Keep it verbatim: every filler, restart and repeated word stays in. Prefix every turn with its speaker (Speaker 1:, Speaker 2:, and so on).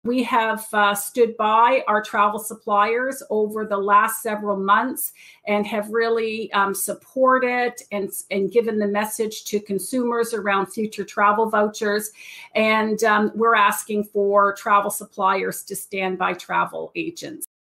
Speaker 1: We have uh, stood by our travel suppliers over the last several months and have really um, supported and, and given the message to consumers around future travel vouchers. And um, we're asking for travel suppliers to stand by travel agents.